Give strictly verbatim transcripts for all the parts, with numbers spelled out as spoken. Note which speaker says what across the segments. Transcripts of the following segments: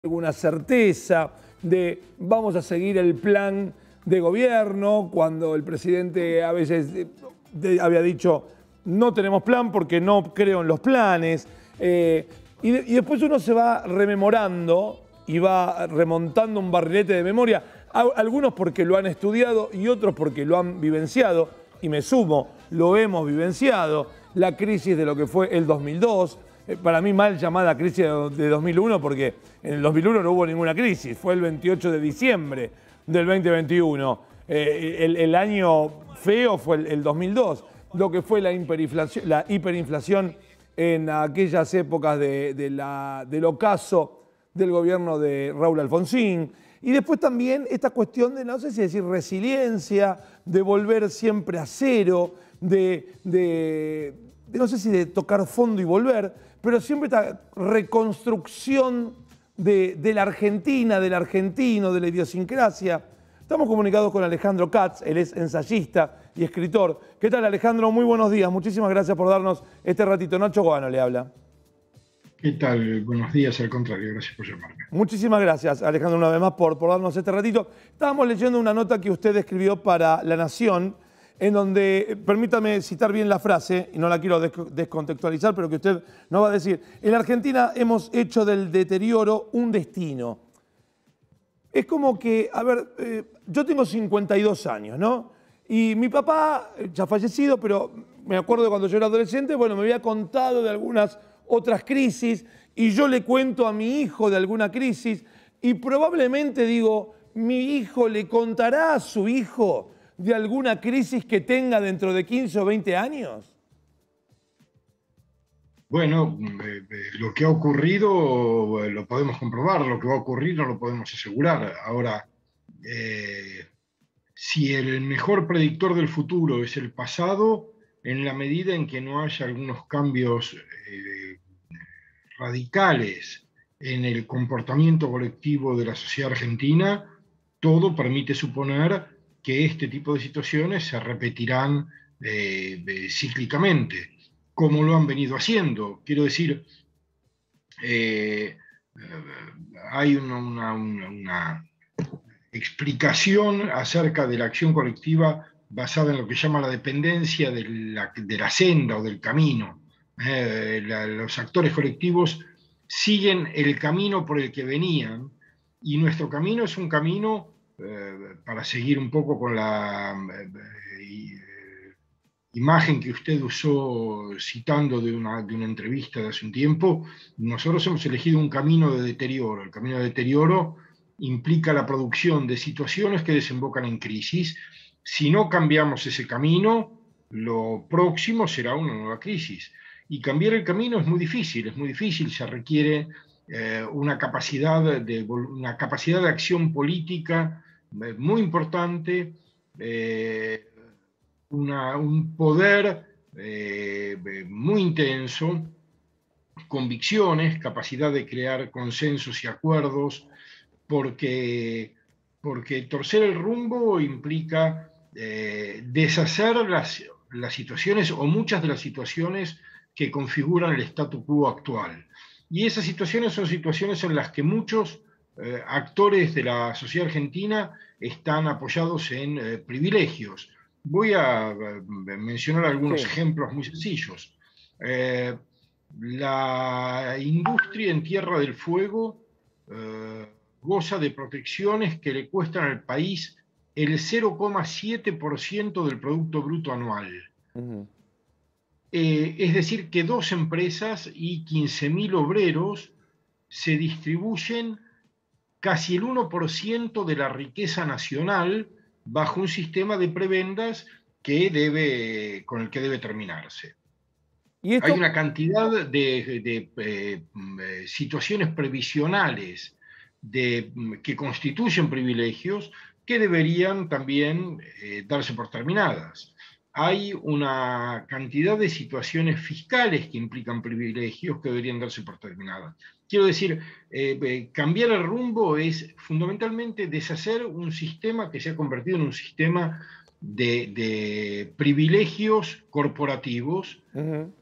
Speaker 1: alguna certeza de vamos a seguir el plan de gobierno, cuando el presidente a veces de, de, había dicho no tenemos plan porque no creo en los planes, eh, y, de, y después uno se va rememorando y va remontando un barrilete de memoria, a, algunos porque lo han estudiado y otros porque lo han vivenciado, y me sumo, lo hemos vivenciado, la crisis de lo que fue el dos mil dos, para mí mal llamada crisis de dos mil uno, porque en el dos mil uno no hubo ninguna crisis, fue el veintiocho de diciembre del veinte veintiuno. Eh, el, el año feo fue el, el dos mil dos, lo que fue la hiperinflación, la hiperinflación en aquellas épocas de, de la, del ocaso del gobierno de Raúl Alfonsín. Y después también esta cuestión de, no sé si decir resiliencia, de volver siempre a cero, de, de, de no sé si de tocar fondo y volver, pero siempre esta reconstrucción de, de la Argentina, del argentino, de la idiosincrasia. Estamos comunicados con Alejandro Katz, él es ensayista y escritor. ¿Qué tal, Alejandro? Muy buenos días. Muchísimas gracias por darnos este ratito. Nacho Goano le habla.
Speaker 2: ¿Qué tal? Buenos días, al contrario, gracias por llamarme.
Speaker 1: Muchísimas gracias, Alejandro, una vez más por, por darnos este ratito. Estábamos leyendo una nota que usted escribió para La Nación, en donde, permítame citar bien la frase, y no la quiero descontextualizar, pero que usted nos va a decir: en la Argentina hemos hecho del deterioro un destino. Es como que, a ver, eh, yo tengo cincuenta y dos años, ¿no? Y mi papá, ya fallecido, pero me acuerdo de cuando yo era adolescente, bueno, me había contado de algunas otras crisis, y yo le cuento a mi hijo de alguna crisis, y probablemente digo, mi hijo le contará a su hijo de alguna crisis que tenga dentro de quince o veinte años.
Speaker 2: Bueno, eh, eh, lo que ha ocurrido eh, lo podemos comprobar, lo que va a ocurrir no lo podemos asegurar. Ahora, eh, si el mejor predictor del futuro es el pasado, en la medida en que no haya algunos cambios eh, radicales en el comportamiento colectivo de la sociedad argentina, todo permite suponer que este tipo de situaciones se repetirán eh, eh, cíclicamente, como lo han venido haciendo. Quiero decir, eh, hay una, una, una, una explicación acerca de la acción colectiva basada en lo que llama la dependencia de la, de la senda o del camino. Eh, la, los actores colectivos siguen el camino por el que venían, y nuestro camino es un camino, eh, para seguir un poco con la eh, imagen que usted usó citando de una, de una entrevista de hace un tiempo, nosotros hemos elegido un camino de deterioro. El camino de deterioro implica la producción de situaciones que desembocan en crisis. Si no cambiamos ese camino, lo próximo será una nueva crisis. Y cambiar el camino es muy difícil, es muy difícil, se requiere eh, una, capacidad de, una capacidad de acción política eh, muy importante, eh, una, un poder eh, muy intenso, convicciones, capacidad de crear consensos y acuerdos, porque, porque torcer el rumbo implica eh, deshacer las, las situaciones o muchas de las situaciones que configuran el statu quo actual. Y esas situaciones son situaciones en las que muchos eh, actores de la sociedad argentina están apoyados en eh, privilegios. Voy a eh, mencionar algunos sí. ejemplos muy sencillos. Eh, la industria en Tierra del Fuego eh, goza de protecciones que le cuestan al país el cero coma siete por ciento del Producto Bruto Anual. Uh-huh. Eh, es decir, que dos empresas y quince mil obreros se distribuyen casi el uno por ciento de la riqueza nacional bajo un sistema de prebendas que debe, con el que debe terminarse. ¿Y esto? Hay una cantidad de, de, de eh, situaciones previsionales de, que constituyen privilegios que deberían también eh, darse por terminadas. Hay una cantidad de situaciones fiscales que implican privilegios que deberían darse por terminadas. Quiero decir, eh, eh, cambiar el rumbo es fundamentalmente deshacer un sistema que se ha convertido en un sistema de, de privilegios corporativos, uh-huh.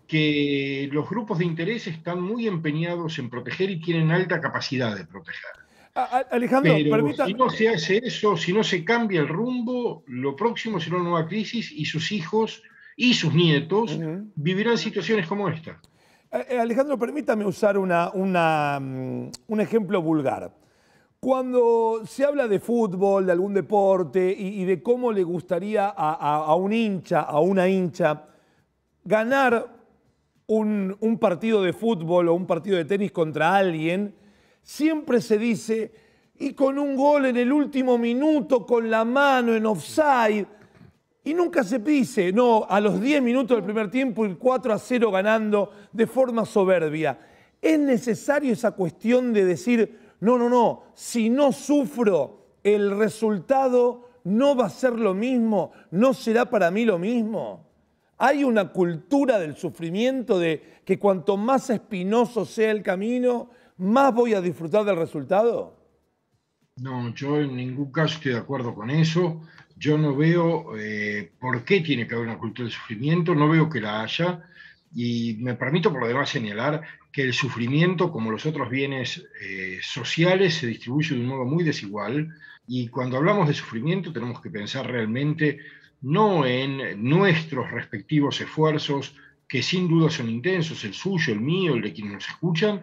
Speaker 2: que los grupos de interés están muy empeñados en proteger y tienen alta capacidad de proteger.
Speaker 1: A- a- Alejandro,
Speaker 2: Pero si
Speaker 1: permítame.
Speaker 2: no se hace eso, si no se cambia el rumbo, lo próximo será una nueva crisis y sus hijos y sus nietos
Speaker 1: Ujú.
Speaker 2: vivirán situaciones como esta.
Speaker 1: Eh, eh, Alejandro, permítame usar una, una, mm, un ejemplo vulgar. Cuando se habla de fútbol, de algún deporte y, y de cómo le gustaría a, a- a un hincha, a una hincha, ganar un, un partido de fútbol o un partido de tenis contra alguien, siempre se dice, y con un gol en el último minuto, con la mano en offside. Y nunca se dice, no, a los diez minutos del primer tiempo ir cuatro a cero ganando de forma soberbia. Es necesario esa cuestión de decir, no, no, no, si no sufro, el resultado no va a ser lo mismo, no será para mí lo mismo. Hay una cultura del sufrimiento de que cuanto más espinoso sea el camino, más voy a disfrutar del resultado.
Speaker 2: No, yo en ningún caso estoy de acuerdo con eso. Yo no veo eh, por qué tiene que haber una cultura del sufrimiento, no veo que la haya. Y me permito por lo demás señalar que el sufrimiento, como los otros bienes eh, sociales, se distribuye de un modo muy desigual. Y cuando hablamos de sufrimiento tenemos que pensar realmente no en nuestros respectivos esfuerzos, que sin duda son intensos, el suyo, el mío, el de quienes nos escuchan,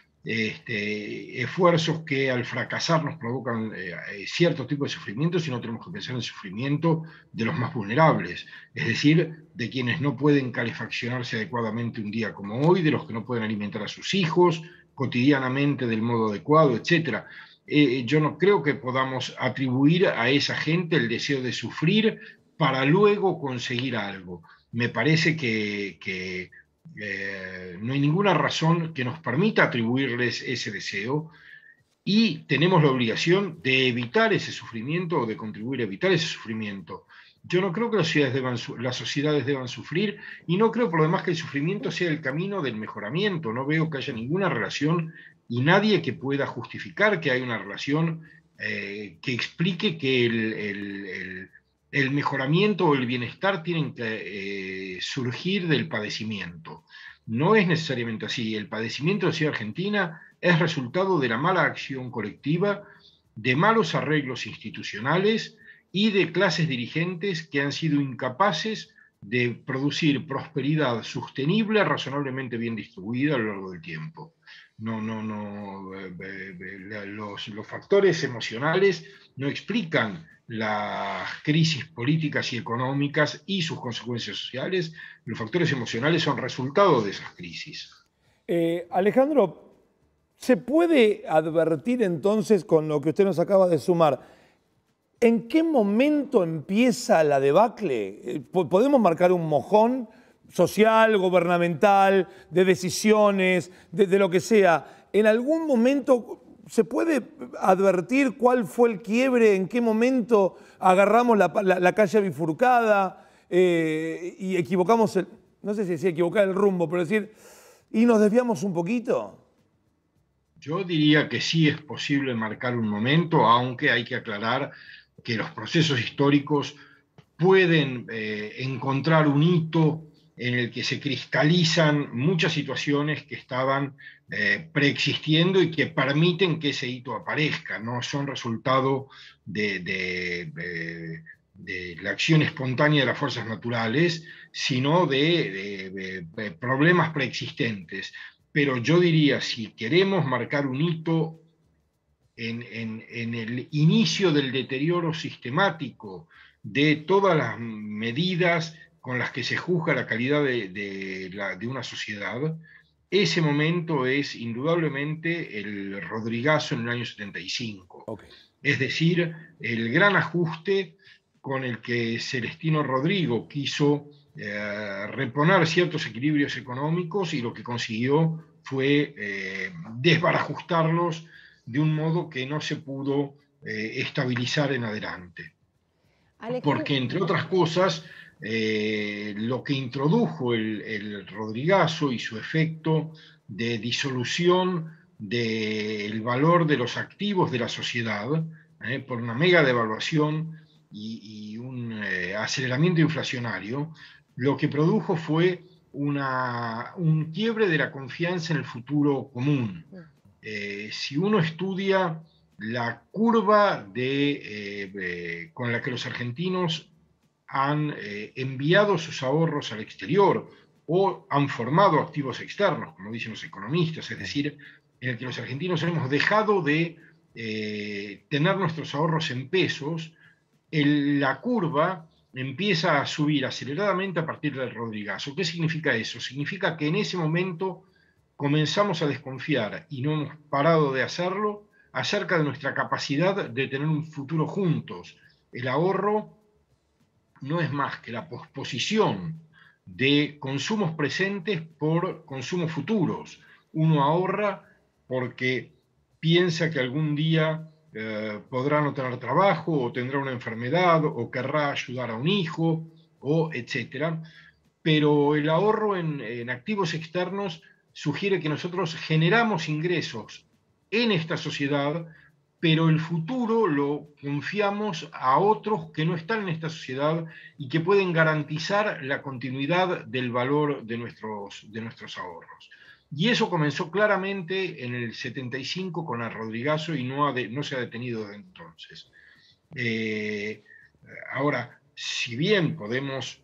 Speaker 2: este, esfuerzos que al fracasar nos provocan eh, cierto tipo de sufrimiento, sino tenemos que pensar en el sufrimiento de los más vulnerables, es decir, de quienes no pueden calefaccionarse adecuadamente un día como hoy, de los que no pueden alimentar a sus hijos cotidianamente del modo adecuado, etcétera. Eh, yo no creo que podamos atribuir a esa gente el deseo de sufrir para luego conseguir algo. Me parece que, que eh, no hay ninguna razón que nos permita atribuirles ese deseo y tenemos la obligación de evitar ese sufrimiento o de contribuir a evitar ese sufrimiento. Yo no creo que las sociedades deban, las sociedades deban sufrir y no creo por lo demás que el sufrimiento sea el camino del mejoramiento. No veo que haya ninguna relación y nadie que pueda justificar que haya una relación eh, que explique que el, el, el, el, mejoramiento o el bienestar tienen que eh, surgir del padecimiento. No es necesariamente así. El padecimiento de la sociedad argentina es resultado de la mala acción colectiva, de malos arreglos institucionales y de clases dirigentes que han sido incapaces de producir prosperidad sostenible, razonablemente bien distribuida a lo largo del tiempo. No, no, no, eh, eh, los, los factores emocionales no explican las crisis políticas y económicas y sus consecuencias sociales. Los factores emocionales son resultado de esas crisis.
Speaker 1: Eh, Alejandro, ¿se puede advertir entonces con lo que usted nos acaba de sumar? ¿En qué momento empieza la debacle? Eh, ¿Podemos marcar un mojón social, gubernamental, de decisiones, de, de lo que sea? ¿En algún momento se puede advertir cuál fue el quiebre? ¿En qué momento agarramos la, la, la calle bifurcada eh, y equivocamos el, no sé si decía equivocar el rumbo, pero decir, y nos desviamos un poquito?
Speaker 2: Yo diría que sí es posible marcar un momento, aunque hay que aclarar que los procesos históricos pueden eh, encontrar un hito en el que se cristalizan muchas situaciones que estaban eh, preexistiendo y que permiten que ese hito aparezca, no son resultado de, de, de, de la acción espontánea de las fuerzas naturales, sino de, de, de problemas preexistentes. Pero yo diría, si queremos marcar un hito en, en, en el inicio del deterioro sistemático de todas las medidas con las que se juzga la calidad de, de, la, de una sociedad, ese momento es indudablemente el Rodrigazo en el año setenta y cinco. Okay. Es decir, el gran ajuste con el que Celestino Rodrigo quiso eh, reponer ciertos equilibrios económicos y lo que consiguió fue eh, desbarajustarlos de un modo que no se pudo eh, estabilizar en adelante. Alejandro. Porque, entre otras cosas, eh, lo que introdujo el, el Rodrigazo y su efecto de disolución del valor de los activos de la sociedad, eh, por una mega devaluación y, y un eh, aceleramiento inflacionario, lo que produjo fue una, un quiebre de la confianza en el futuro común. Eh, si uno estudia la curva de, eh, eh, con la que los argentinos han eh, enviado sus ahorros al exterior o han formado activos externos, como dicen los economistas, es decir, en el que los argentinos hemos dejado de eh, tener nuestros ahorros en pesos, el, la curva empieza a subir aceleradamente a partir del Rodrigazo. ¿Qué significa eso? Significa que en ese momento comenzamos a desconfiar, y no hemos parado de hacerlo, acerca de nuestra capacidad de tener un futuro juntos. El ahorro no es más que la posposición de consumos presentes por consumos futuros. Uno ahorra porque piensa que algún día eh, podrá no tener trabajo, o tendrá una enfermedad, o querrá ayudar a un hijo, o etcétera. Pero el ahorro en, en activos externos sugiere que nosotros generamos ingresos en esta sociedad, pero el futuro lo confiamos a otros que no están en esta sociedad y que pueden garantizar la continuidad del valor de nuestros, de nuestros ahorros. Y eso comenzó claramente en el setenta y cinco con el Rodrigazo y no, ha de, no se ha detenido desde entonces. Eh, ahora, si bien podemos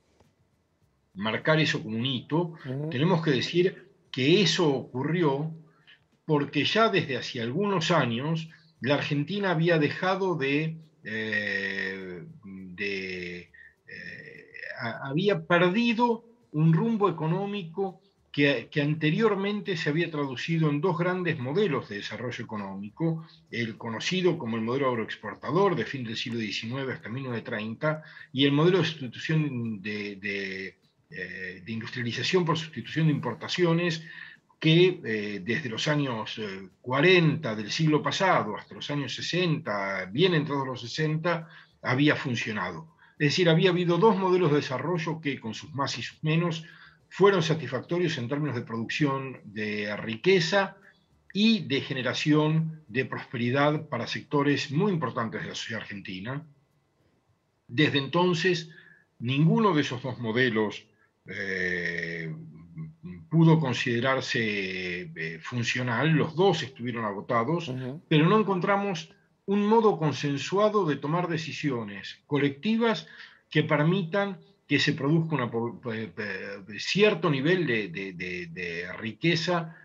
Speaker 2: marcar eso como un hito, uh-huh. tenemos que decir que eso ocurrió porque ya desde hace algunos años la Argentina había dejado de, eh, de eh, a, había perdido un rumbo económico que, que anteriormente se había traducido en dos grandes modelos de desarrollo económico, el conocido como el modelo agroexportador de fin del siglo diecinueve hasta mil novecientos treinta, y el modelo de sustitución de, de, de industrialización por sustitución de importaciones, que eh, desde los años eh, cuarenta del siglo pasado hasta los años sesenta, bien entrados los sesenta, había funcionado. Es decir, había habido dos modelos de desarrollo que, con sus más y sus menos, fueron satisfactorios en términos de producción de riqueza y de generación de prosperidad para sectores muy importantes de la sociedad argentina. Desde entonces, ninguno de esos dos modelos eh, pudo considerarse eh, funcional, los dos estuvieron agotados, uh-huh. pero no encontramos un modo consensuado de tomar decisiones colectivas que permitan que se produzca una, eh, cierto nivel de, de, de, de riqueza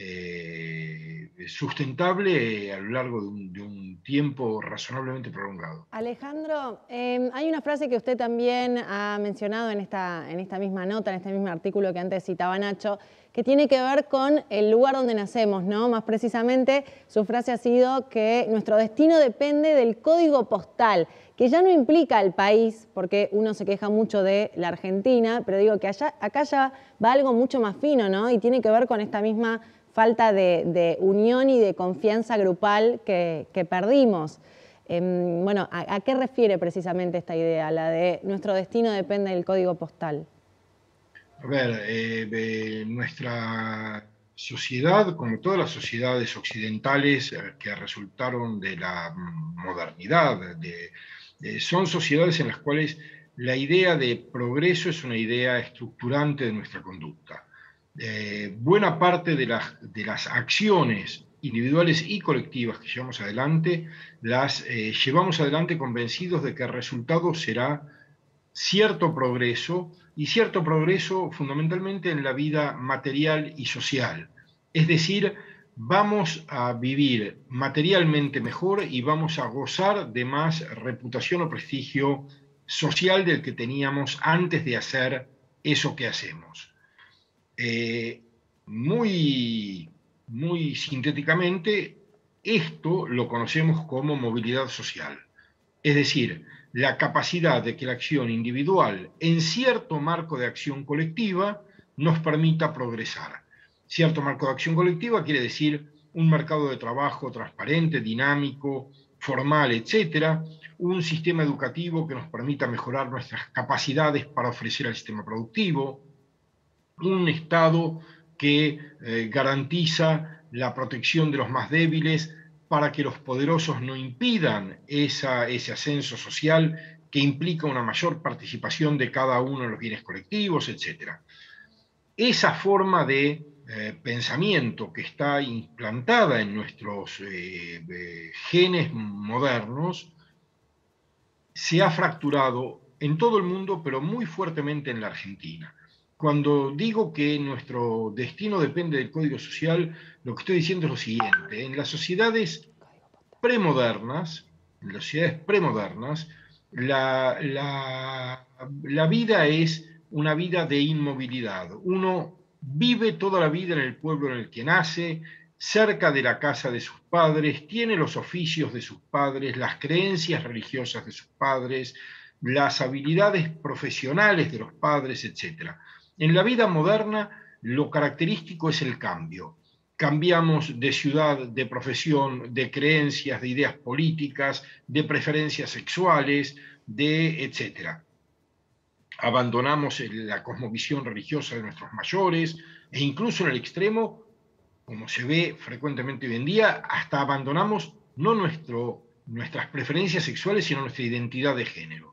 Speaker 2: eh, sustentable a lo largo de un, de un tiempo razonablemente prolongado.
Speaker 3: Alejandro, eh, hay una frase que usted también ha mencionado en esta, en esta misma nota, en este mismo artículo que antes citaba Nacho, que tiene que ver con el lugar donde nacemos, ¿no? Más precisamente, su frase ha sido que nuestro destino depende del código postal, que ya no implica el país, porque uno se queja mucho de la Argentina, pero digo que allá, acá ya va algo mucho más fino, ¿no? Y tiene que ver con esta misma falta de, de unión y de confianza grupal que, que perdimos. Eh, bueno, ¿a, ¿a qué refiere precisamente esta idea, la de nuestro destino depende del código postal?
Speaker 2: A ver, eh, eh, nuestra sociedad, como todas las sociedades occidentales eh, que resultaron de la modernidad, de, de, son sociedades en las cuales la idea de progreso es una idea estructurante de nuestra conducta. Eh, buena parte de las, de las acciones individuales y colectivas que llevamos adelante, las eh, llevamos adelante convencidos de que el resultado será cierto progreso, y cierto progreso fundamentalmente en la vida material y social. Es decir, vamos a vivir materialmente mejor y vamos a gozar de más reputación o prestigio social del que teníamos antes de hacer eso que hacemos. Eh, muy, muy sintéticamente, esto lo conocemos como movilidad social. Es decir, la capacidad de que la acción individual en cierto marco de acción colectiva nos permita progresar. Cierto marco de acción colectiva quiere decir un mercado de trabajo transparente, dinámico, formal, etcétera, un sistema educativo que nos permita mejorar nuestras capacidades para ofrecer al sistema productivo, un Estado que eh, garantiza la protección de los más débiles para que los poderosos no impidan esa, ese ascenso social que implica una mayor participación de cada uno en los bienes colectivos, etcétera. esa forma de eh, pensamiento que está implantada en nuestros eh, eh, genes modernos se ha fracturado en todo el mundo, pero muy fuertemente en la Argentina. Cuando digo que nuestro destino depende del código social, lo que estoy diciendo es lo siguiente: en las sociedades premodernas, en las sociedades premodernas, la, la, la vida es una vida de inmovilidad. Uno vive toda la vida en el pueblo en el que nace, cerca de la casa de sus padres, tiene los oficios de sus padres, las creencias religiosas de sus padres, las habilidades profesionales de los padres, etcétera. En la vida moderna, lo característico es el cambio. Cambiamos de ciudad, de profesión, de creencias, de ideas políticas, de preferencias sexuales, de etcétera. Abandonamos la cosmovisión religiosa de nuestros mayores e incluso en el extremo, como se ve frecuentemente hoy en día, hasta abandonamos no nuestro, nuestras preferencias sexuales, sino nuestra identidad de género.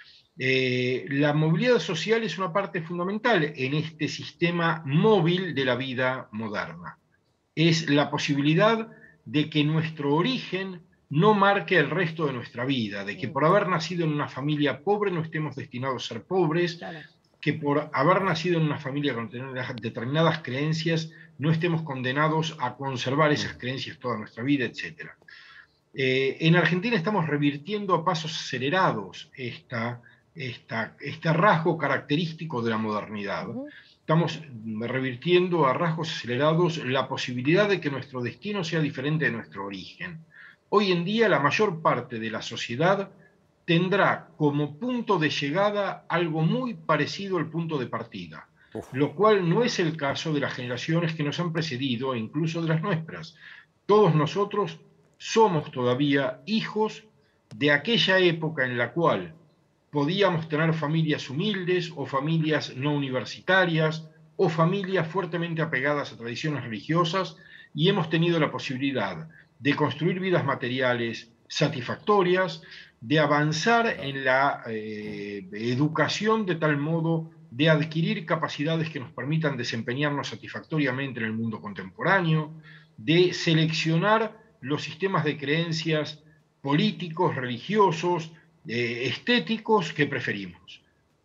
Speaker 2: Eh, la movilidad social es una parte fundamental en este sistema móvil de la vida moderna. Es la posibilidad de que nuestro origen no marque el resto de nuestra vida, de que por haber nacido en una familia pobre no estemos destinados a ser pobres, claro, que por haber nacido en una familia con determinadas creencias no estemos condenados a conservar esas creencias toda nuestra vida, etcétera. Eh, en Argentina estamos revirtiendo a pasos acelerados esta, esta, este rasgo característico de la modernidad. Uh-huh. Estamos revirtiendo a rasgos acelerados la posibilidad de que nuestro destino sea diferente de nuestro origen. Hoy en día la mayor parte de la sociedad tendrá como punto de llegada algo muy parecido al punto de partida, Uf. lo cual no es el caso de las generaciones que nos han precedido e incluso de las nuestras. Todos nosotros somos todavía hijos de aquella época en la cual podíamos tener familias humildes o familias no universitarias o familias fuertemente apegadas a tradiciones religiosas, y hemos tenido la posibilidad de construir vidas materiales satisfactorias, de avanzar en la eh, educación de tal modo de adquirir capacidades que nos permitan desempeñarnos satisfactoriamente en el mundo contemporáneo, de seleccionar los sistemas de creencias políticos, religiosos, eh, estéticos que preferimos.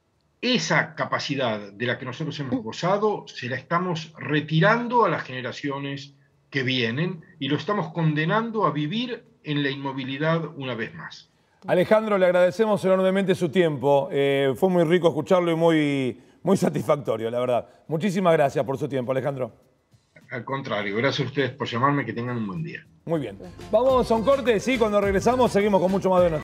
Speaker 2: Esa capacidad de la que nosotros hemos gozado se la estamos retirando a las generaciones que vienen y lo estamos condenando a vivir en la inmovilidad una vez más.
Speaker 1: Alejandro, le agradecemos enormemente su tiempo. Eh, fue muy rico escucharlo y muy, muy satisfactorio, la verdad. Muchísimas gracias por su tiempo, Alejandro.
Speaker 2: Al contrario, gracias a ustedes por llamarme, que tengan un buen día.
Speaker 1: Muy bien. Vamos a un corte, sí, cuando regresamos seguimos con mucho más de nosotros.